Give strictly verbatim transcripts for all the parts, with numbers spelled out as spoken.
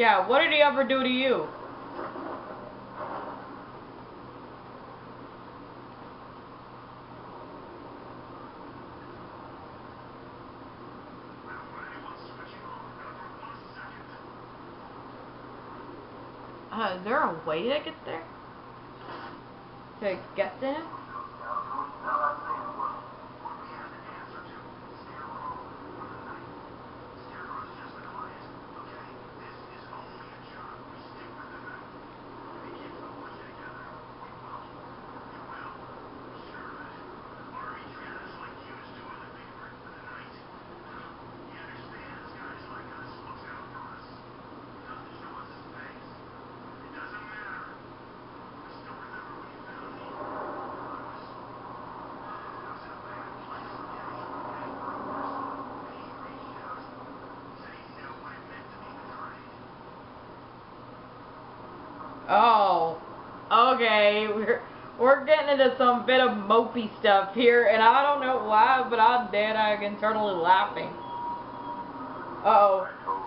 Yeah, what did he ever do to you? Uh, is there a way to get there? To get to him? Oh, okay, we're we're getting into some bit of mopey stuff here, and I don't know why, but I'm dead. I can internally laughing. Uh oh.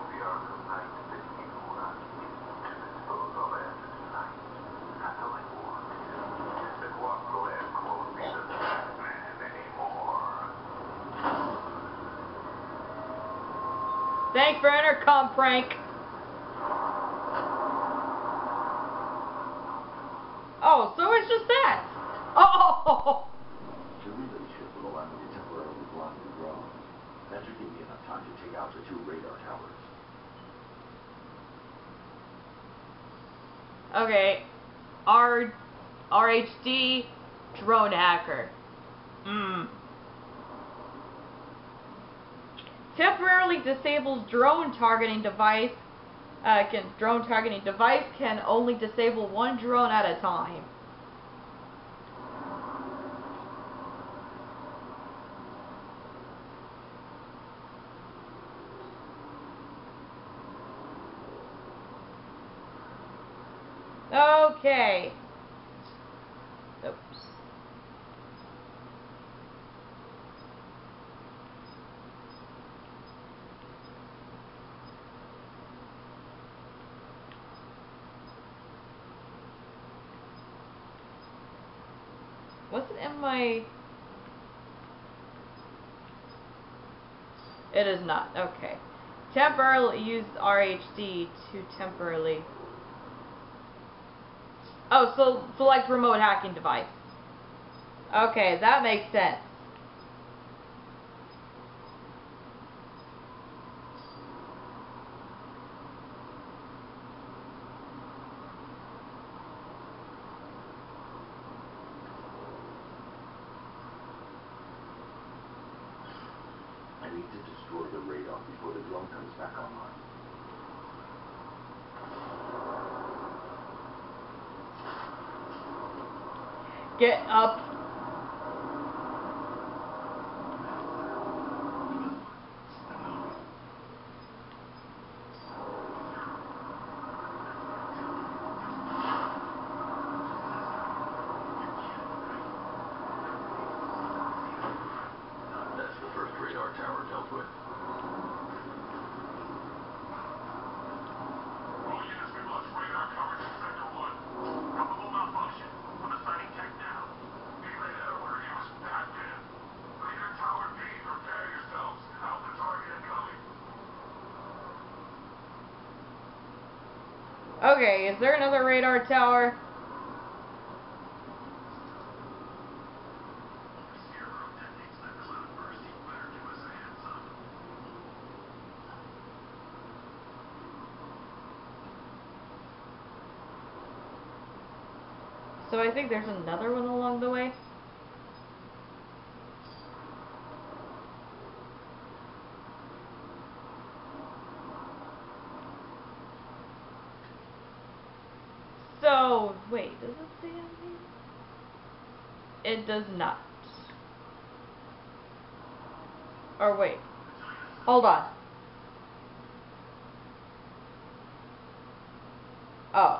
Thanks for intercom prank. Oh, so it's just that. Oh! The relay chip will allow me to temporarily block the drone. That should give me enough time to take out the two radar towers. Okay. R RHD drone hacker. Hmm. Temporarily disables drone targeting device. Uh, can drone targeting device can only disable one drone at a time. Okay. Oops. What's it in my... It is not. Okay. Temporarily use R H D to temporarily... Oh, so select remote hacking device. Okay, that makes sense. I need to destroy the radar before the drone comes back online. Get up. That's the first radar tower dealt with. Okay, is there another radar tower? So I think there's another one along the way. So, wait, does it say anything? It does not. Or wait. Hold on. Oh.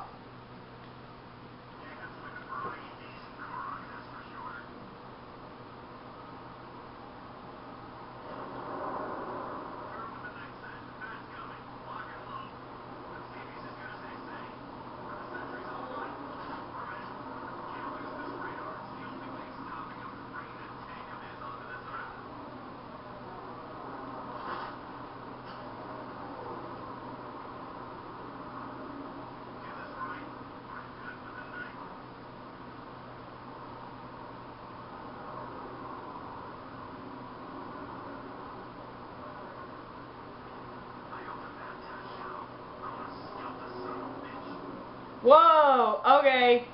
Whoa, okay.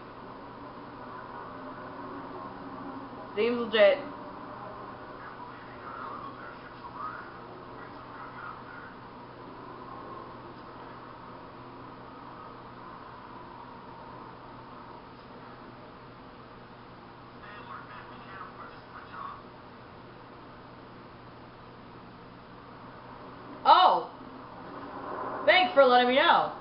Seems legit. Oh! Thanks for letting me know.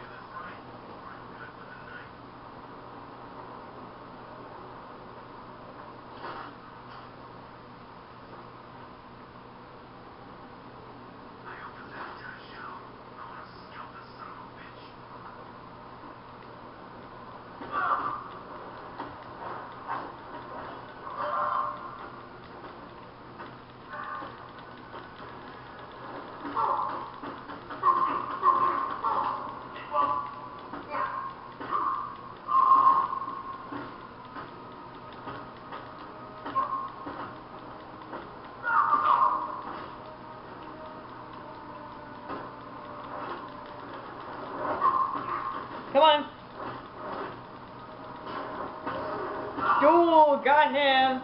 Come on. Duel, got him.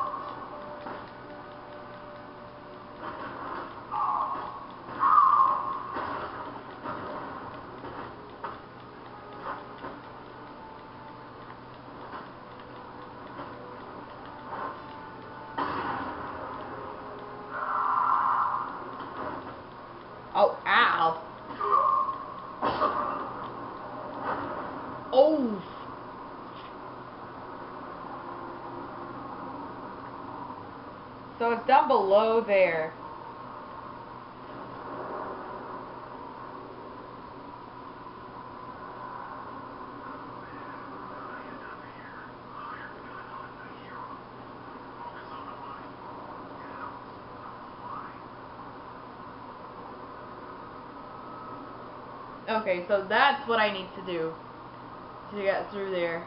Oh, ow. Oh. So it's down below there. Okay, so that's what I need to do to get through there.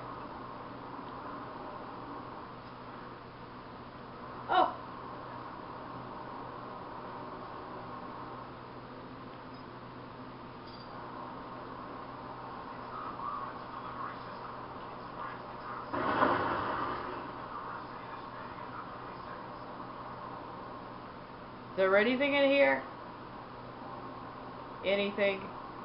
Oh. Is there anything in here? Anything?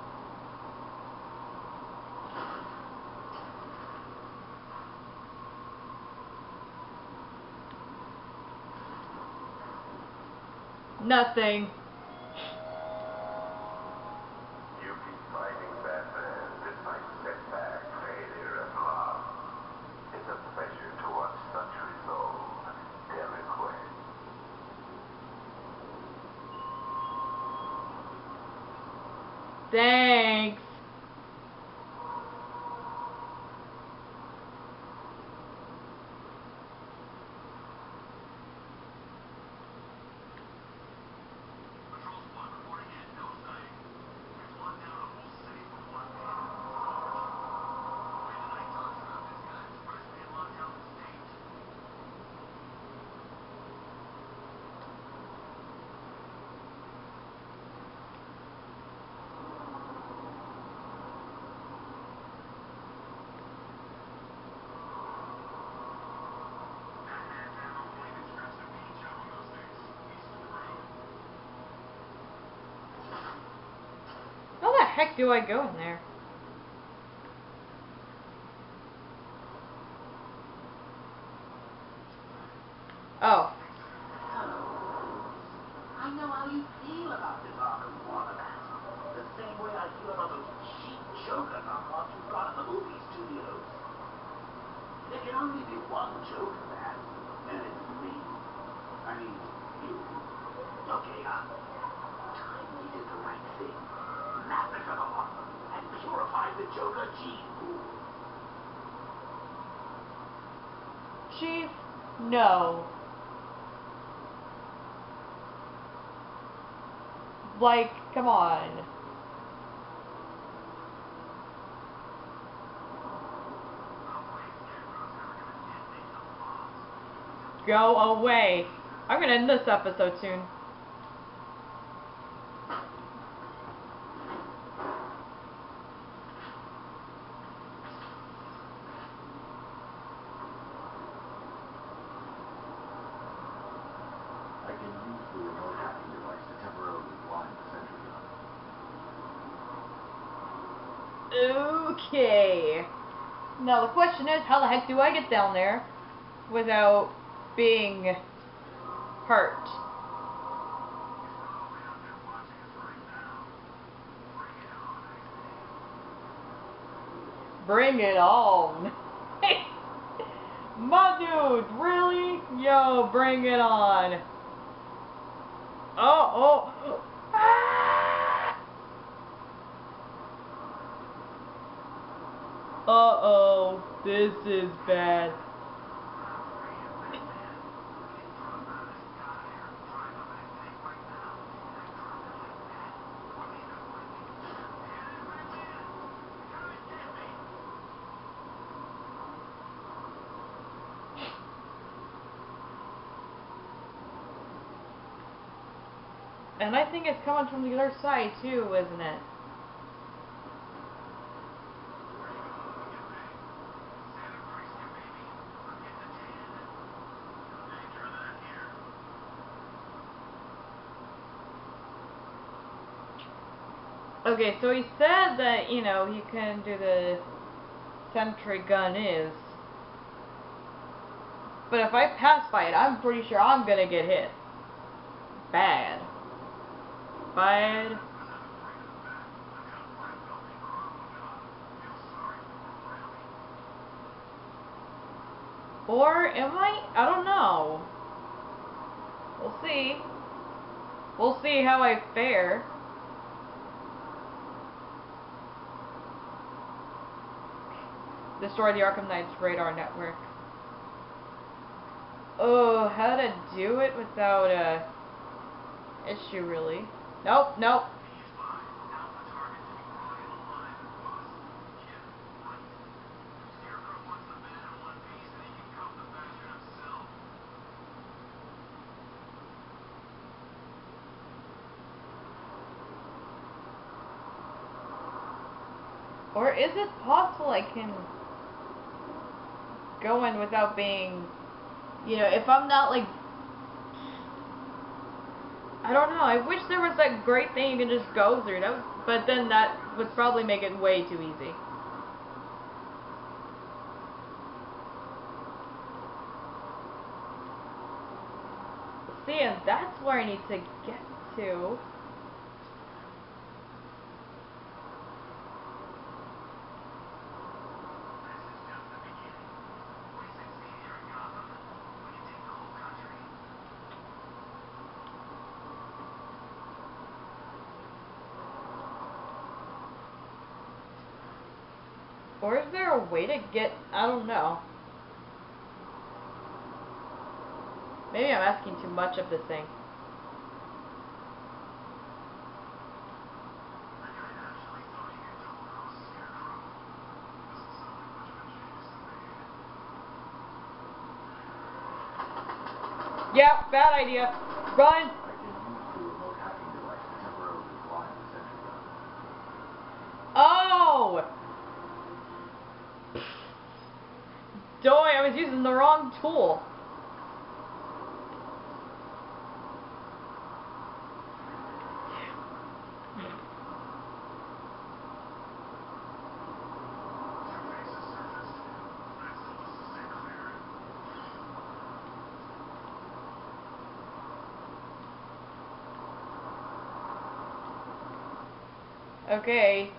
Nothing. You keep fighting Batman despite setback, failure, and loss. It's a pleasure to watch such resolve, delinquent. Thanks. How the heck do I go in there? Oh. I know how you feel about this Arkham format. The same way I feel about those cheap Joker knockoffs you've got in the movie studios. There can only be one Joker, man, and it's me. I mean, you. Okay, huh? Time we did the right thing. Massacre the Arkham and purify the Joker gene pool. Chief, no. Like, come on. Go away. I'm gonna end this episode soon. through a remote hacking device to temporarily blind the sentry gun. Okay. Now the question is, how the heck do I get down there without being hurt? Bring it on. My dude, really? Yo, bring it on. Oh, oh. Ah! Uh-oh, this is bad. And I think it's coming from the other side too, isn't it? Okay, so he said that, you know, he can do the sentry gun is. But if I pass by it, I'm pretty sure I'm gonna get hit. Bad. Bad. Or am I? I don't know. We'll see. We'll see how I fare. Destroy the Arkham Knight's radar network. Oh, how to do it without a issue, really? Nope, nope. Or is it possible I can go in without being, you know, if I'm not like, I don't know, I wish there was that great thing you can just go through, that was, but then that would probably make it way too easy. See, and that's where I need to get to. Or is there a way to get, I don't know. Maybe I'm asking too much of this thing. Yeah, bad idea. Run! Oh! Doy, I was using the wrong tool. Okay.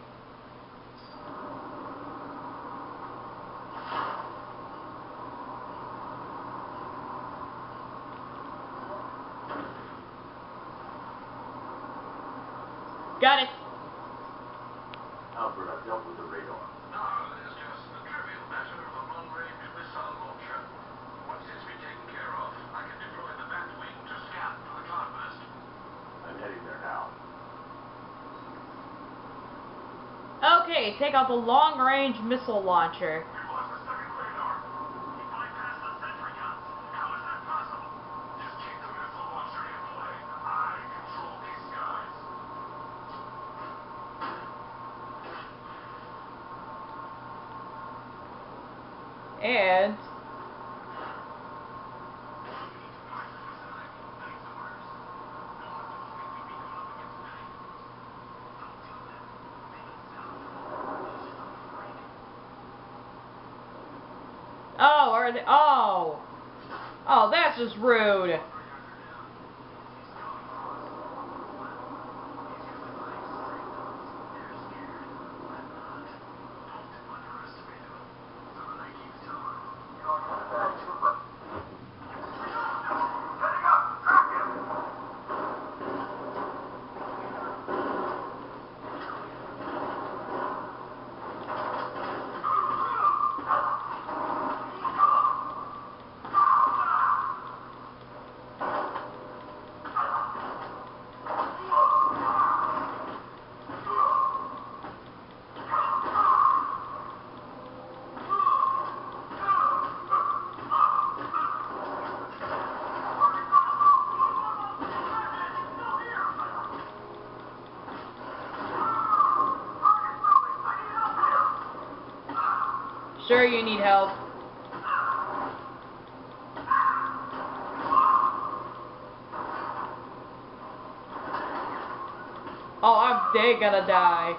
Got it. Albert, I've dealt with the radar. No, it's just a trivial matter of a long-range missile launcher. Once it's been taken care of, I can deploy the Batwing to scan for the cloudburst. I'm heading there now. Okay, take out the long-range missile launcher. We lost the second radar. He bypassed the sentry guns. How is that possible? Just keep the missile launcher in play. I control these skies. And Oh, are they? Oh. Oh, that's just rude. Sure, you need help. Oh, I'm dead gonna die.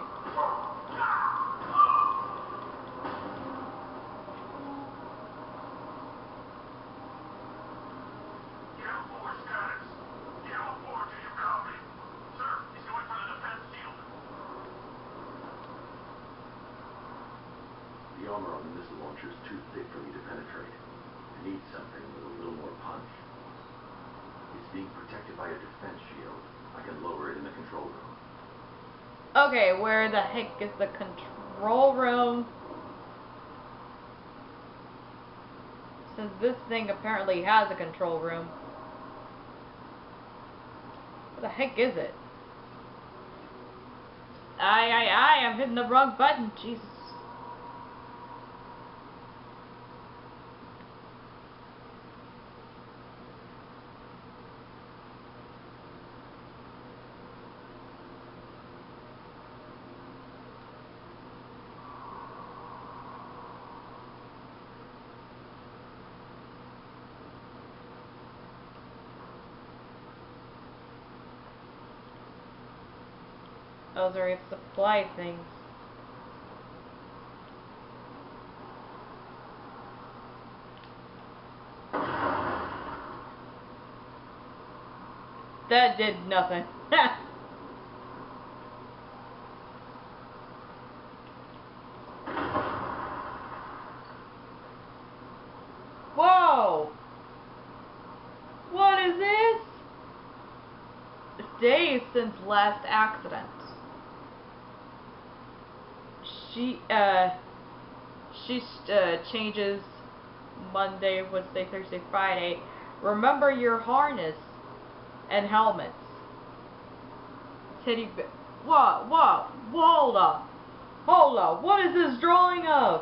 The armor on the missile launcher is too thick for me to penetrate. I need something with a little more punch. It's being protected by a defense shield. I can lower it in the control room. Okay, where the heck is the control room? Since this thing apparently has a control room. What the heck is it? Aye, aye, aye, I'm hitting the wrong button. Jesus. Those are its supply things. That did nothing. Whoa! What is this? Days since last accident. She, uh, she, uh, changes Monday, Wednesday, Thursday, Friday. Remember your harness and helmets. Teddy bear. What? What? Hold up. Hold up. What is this drawing of?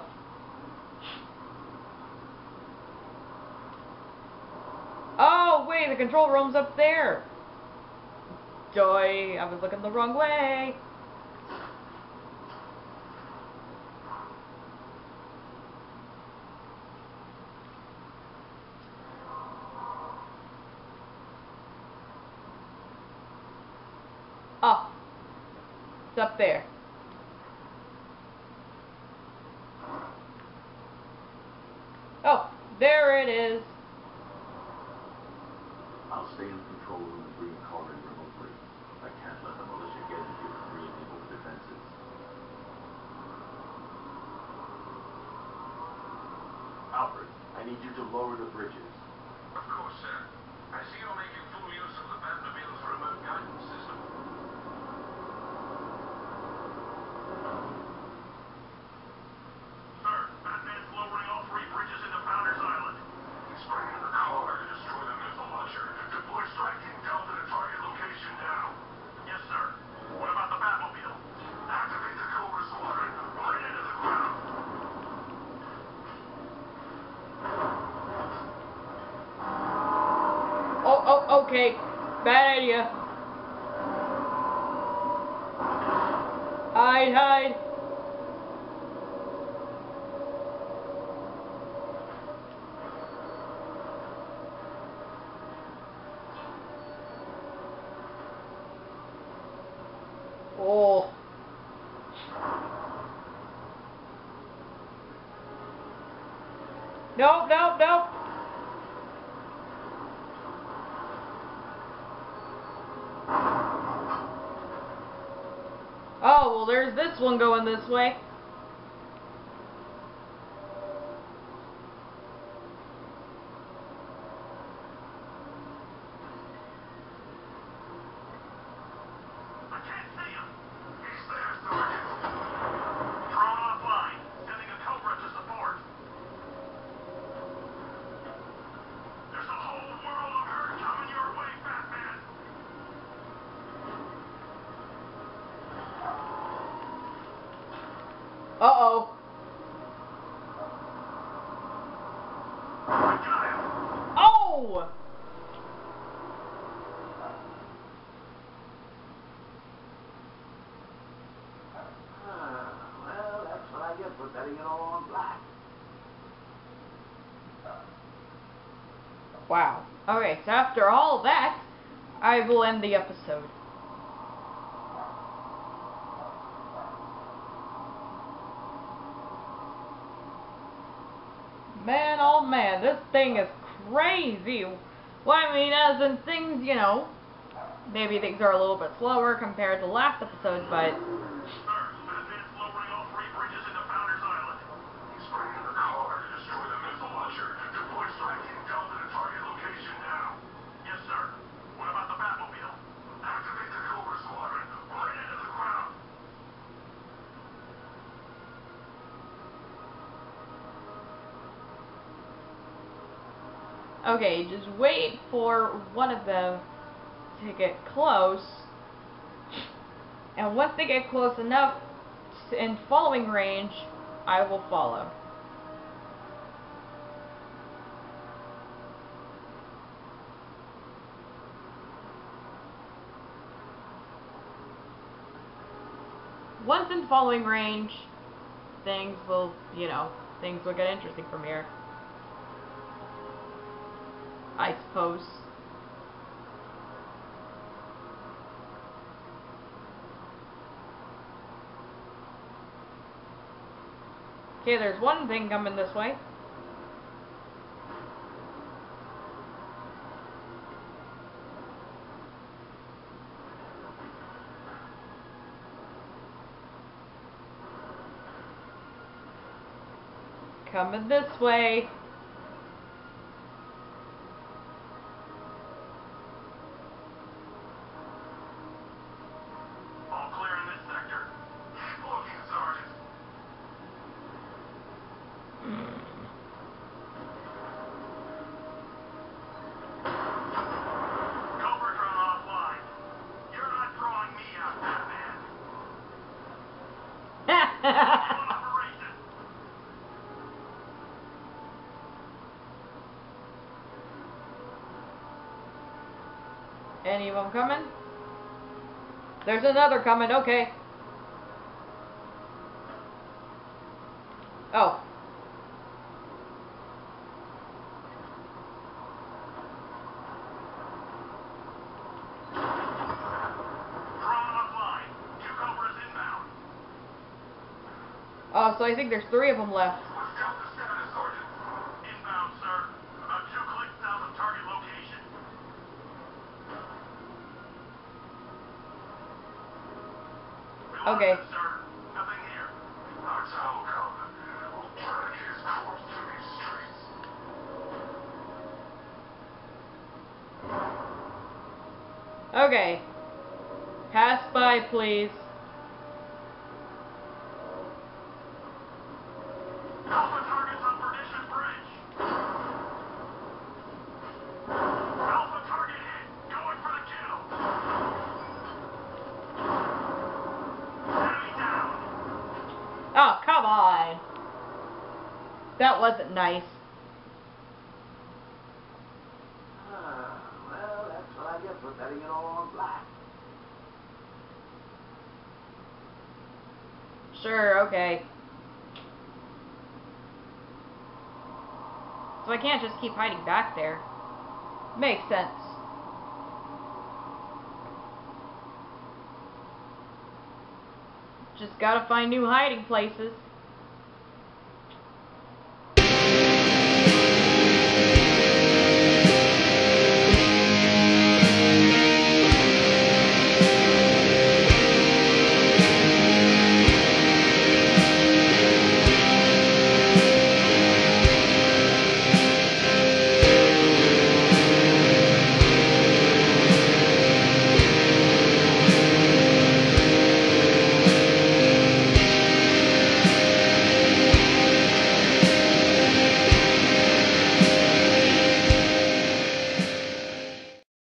Oh, wait, the control room's up there. Joy, I was looking the wrong way. Oh, it's up there. Oh, there it is. I'll stay in the control room and bring Colin remotely. I can't let the militia get in here and re-enable the defenses. Alfred, I need you to lower the bridges. Of course, sir. I see you're making full use of the Batmobile's remote guidance system. Sir, Batman's lowering all three bridges into Founders Island. He's bringing the car to destroy the missile launcher. Deploy striking Delta to target location now. Yes, sir. What about the Batmobile? Activate the Cobra squadron. Run it into the ground. Oh, oh, okay. Bad idea. Hide, hide. Oh. Nope, nope, nope. Oh, well, there's this one going this way. I can't see him. He's there, Sergeant. Drone offline. Sending a cobra to support. There's a whole world of hurt coming your way, Batman. Uh-oh. I got him. Oh! Ah, well, that's what I get for betting it all on black. Wow. Okay, so after all that, I will end the episode. Man, oh man, this thing is crazy. Well, I mean, as in things, you know, maybe things are a little bit slower compared to last episode, but... Sir, Batman's lowering all three bridges into Founders Island. He's bringing the car to destroy the missile launcher. Deploy striking Delta to target location now. Yes, sir. What about the Batmobile? Activate the Cobra Squadron. Right into the ground. Okay, just wait for one of them to get close. And once they get close enough to, in following range, I will follow. Once in following range, things will, you know, things will get interesting from here. I suppose. Okay, there's one thing coming this way. Coming this way. All clear in this sector. Keep looking, Sergeant. Cobra drone offline. You're not throwing me out, Batman. On operation. Any of them coming? There's another coming, okay. Oh. Drone offline. Two Cobras inbound. Oh, so I think there's three of them left. What's Delta status, Sergeant? Inbound, sir. About two clicks south of target location. Okay. Reloaded, sir. Nothing here. That's Arkham. We'll drag his corpse to these streets. Okay. Pass by, please. Alpha targets on Perdition Bridge. Alpha target hit. Going for the kill. Enemy down. Oh, come on. That wasn't nice. Ah, well, that's what I get for betting it all on black. Sure, okay. So I can't just keep hiding back there. Makes sense. Just gotta find new hiding places.